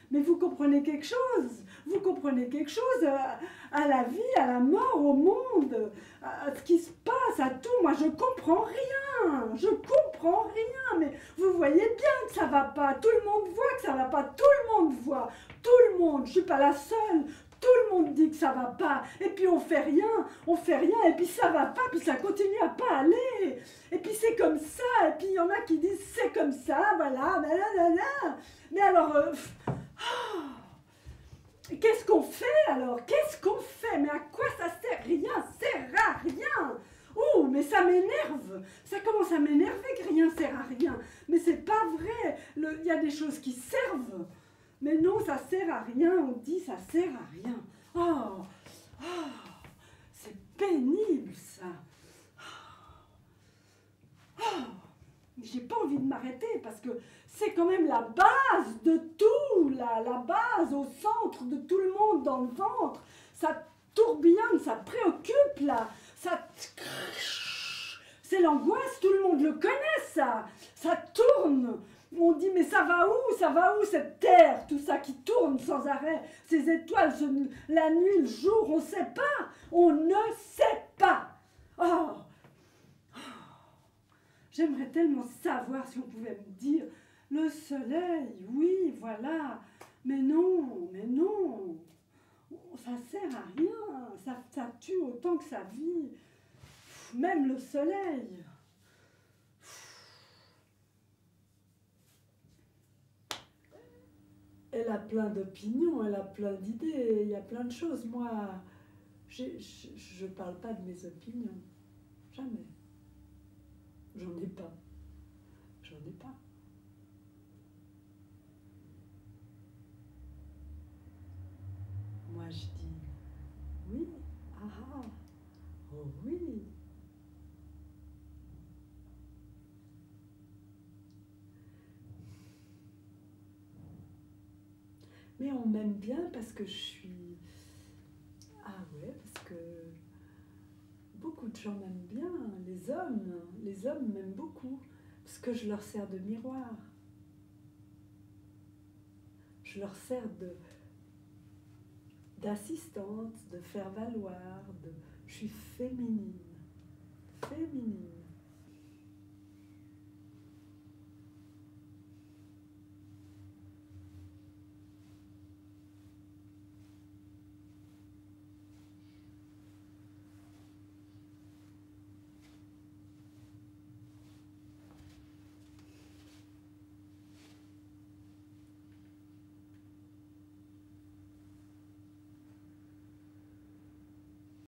Mais vous comprenez quelque chose? Vous comprenez quelque chose à la vie, à la mort, au monde, à ce qui se passe, à tout. Moi, je comprends rien. Je comprends rien. Mais vous voyez bien que ça va pas. Tout le monde voit que ça va pas. Tout le monde voit. Tout le monde. Je suis pas la seule. Tout le monde dit que ça va pas. Et puis on fait rien. On fait rien. Et puis ça va pas. Puis ça continue à pas aller. Et puis c'est comme ça. Et puis il y en a qui disent c'est comme ça. Voilà. Mais alors... qu'est-ce qu'on fait alors? Qu'est-ce qu'on fait? Mais à quoi ça sert? Rien sert à rien. Oh, mais ça m'énerve. Ça commence à m'énerver que rien sert à rien. Mais c'est pas vrai. Il y a des choses qui servent. Mais non, ça sert à rien. On dit ça sert à rien. Oh, oh, c'est pénible ça. Oh, j'ai pas envie de m'arrêter parce que c'est quand même la base de tout, la base au centre de tout le monde dans le ventre. Ça tourbillonne, ça préoccupe là. C'est l'angoisse, tout le monde le connaît ça. Ça tourne. On dit mais ça va où cette terre, tout ça qui tourne sans arrêt, ces étoiles, la nuit, le jour, on ne sait pas. On ne sait pas. Oh, j'aimerais tellement savoir si on pouvait me dire, le soleil, oui, voilà, mais non, ça sert à rien, ça tue autant que ça vit, même le soleil. Elle a plein d'opinions, elle a plein d'idées, il y a plein de choses. Moi, je parle pas de mes opinions, jamais. J'en ai pas. J'en ai pas. Moi, je dis oui, ah, oh oui. Mais on m'aime bien parce que je suis... Ah ouais, parce que beaucoup de gens m'aiment bien, les hommes m'aiment beaucoup, parce que je leur sers de miroir. Je leur sers d'assistante, de faire valoir, je suis féminine. Féminine.